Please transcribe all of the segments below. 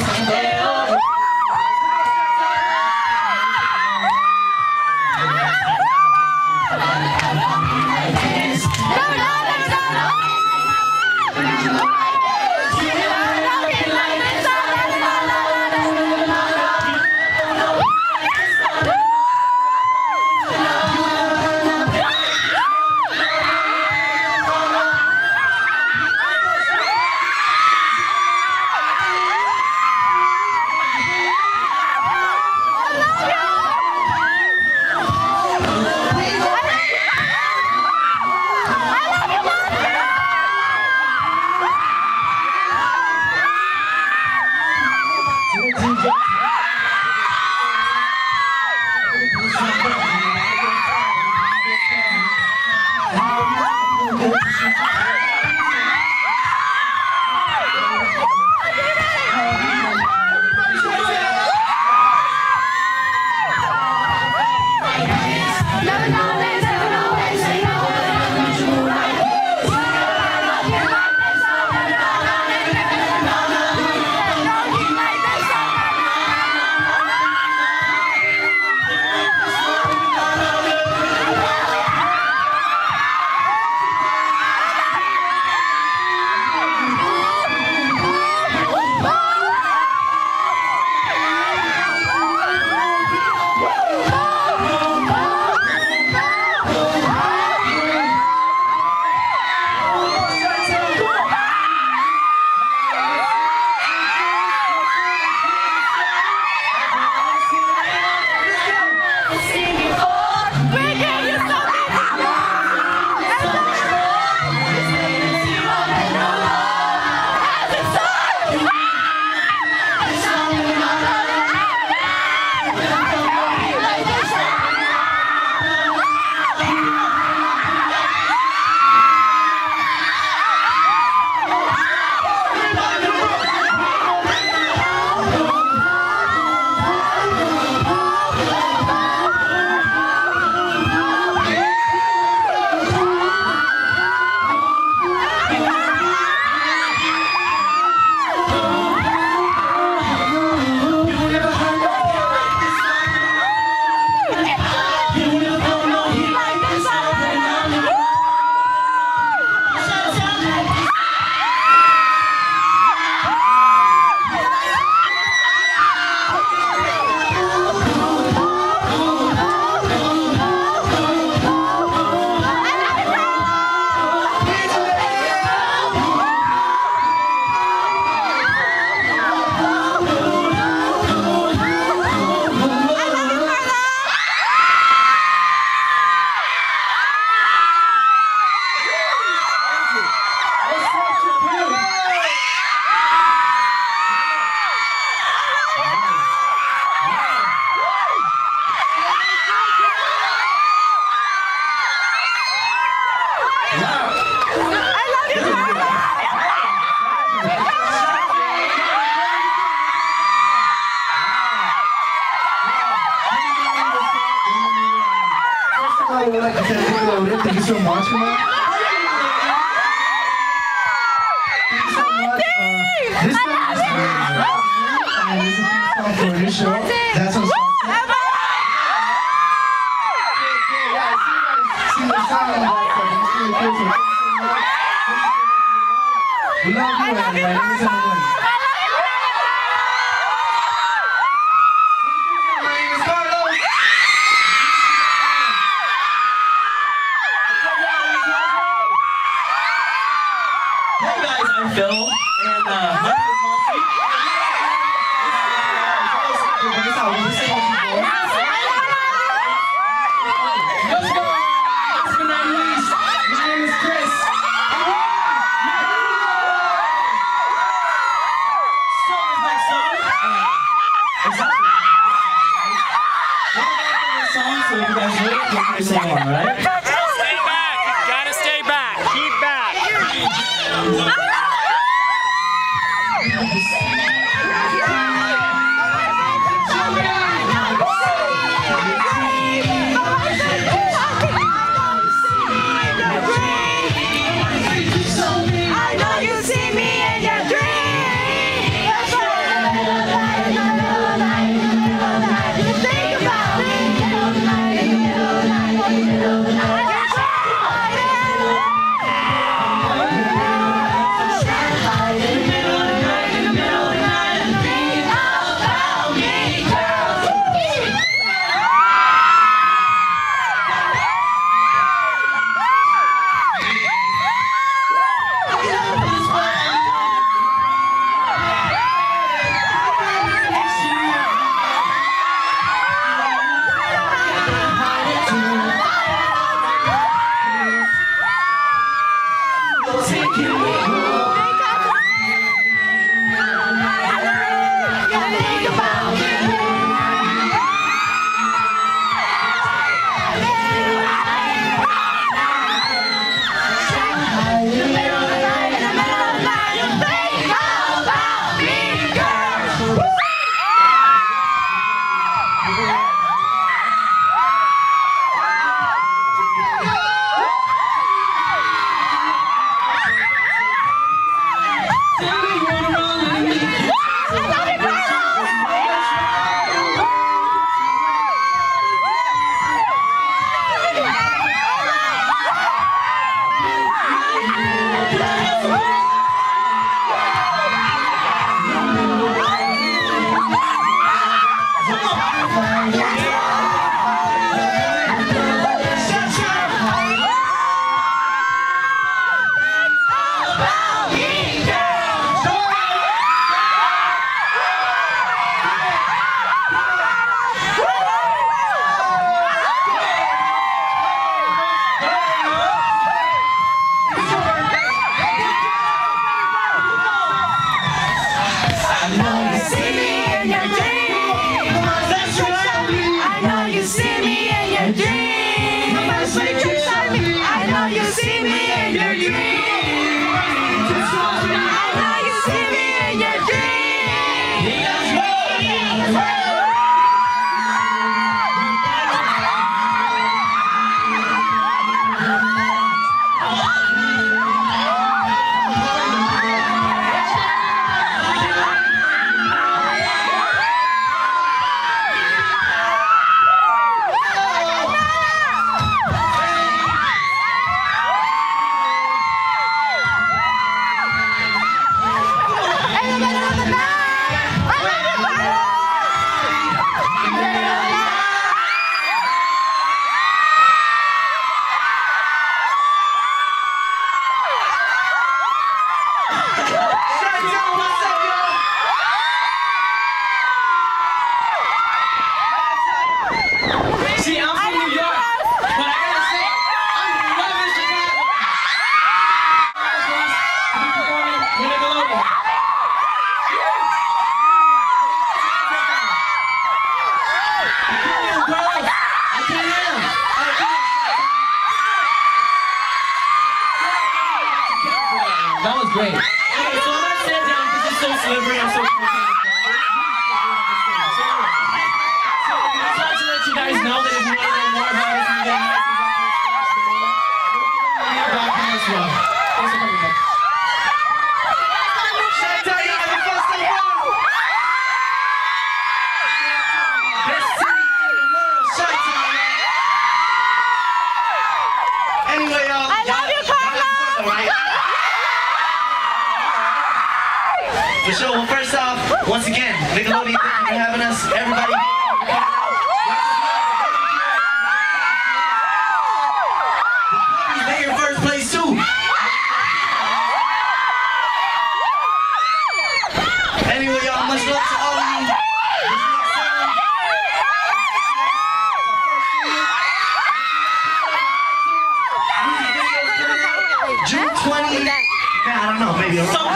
I would like to say thank you so much, man. Thank you so much. This song is and this is a song for your show. That's on yeah, I see you guys sing the song. It's really cool. So thank you so much. We love you, and ladies and gentlemen. I'm Phil, and my name is Monty. Last but not least, my name is Chris. So this next song is actually song, so if you guys know it, feel free to sing along, right? Stay back. You gotta stay back. Keep back. I know you see me in your dreams. See, I'm from New York, but I gotta say, I'm loving Chicago. I'm performing with Nickelodeon. I can't hear him. That was great. Okay, so I'm gonna sit down because it's so slippery. I'm so you guys know that if you want to know more about us, you can Thanks for coming back. Best city in the world, Chi-Town. Anyway, y'all. I love you, Carlos. Right? For sure. Well, first off, once again, Nickelodeon, thank you for having us. Everybody. Anyway, y'all, much love to all of you. June 20th. I don't know, maybe around.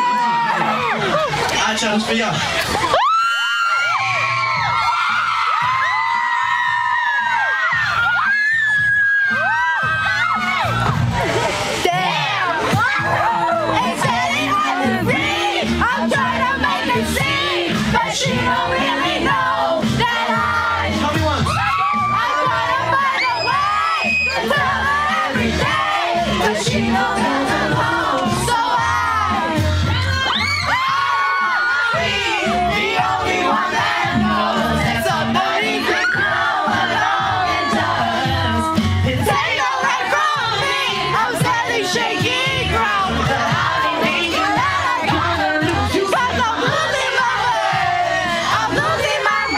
I challenge for y'all. She don't really know that Tell me once. I gotta find a way to tell her every day, but she knows I'm alone. So I'll be the only one that knows that somebody can come along and just take away from me. I'm sadly shaking ground, but I don't think that I'm gonna lose you, 'cause I'm losing my way. I'm losing my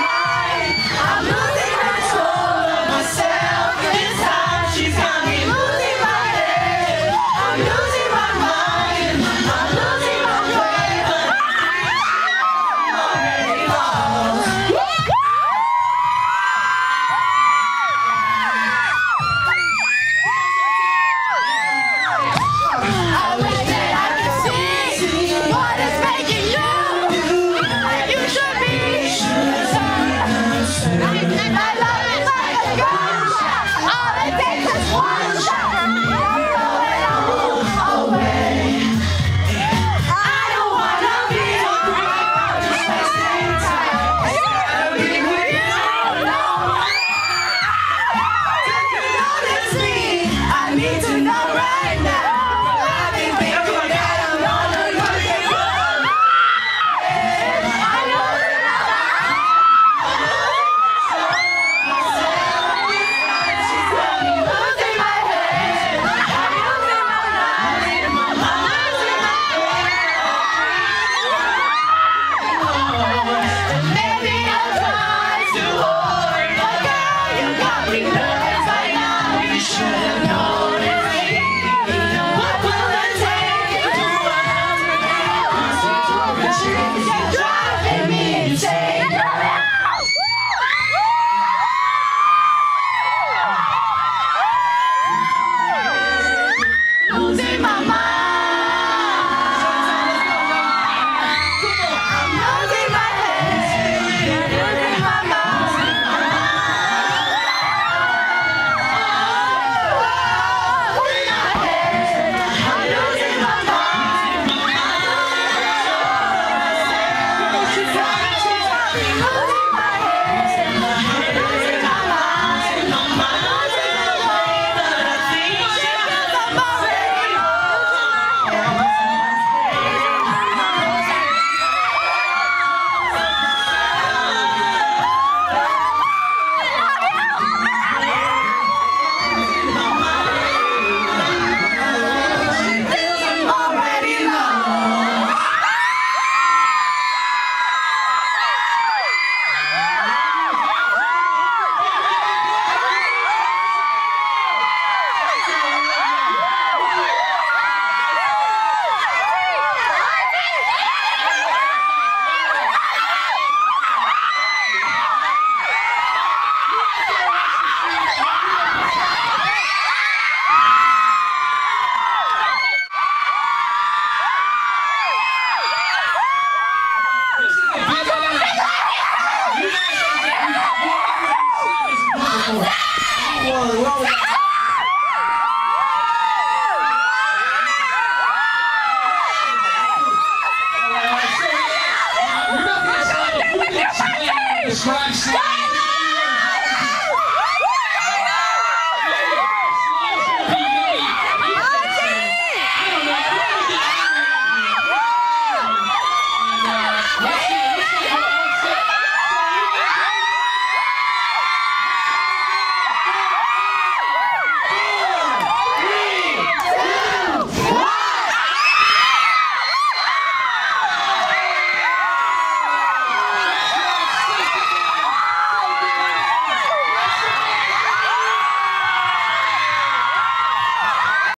Describe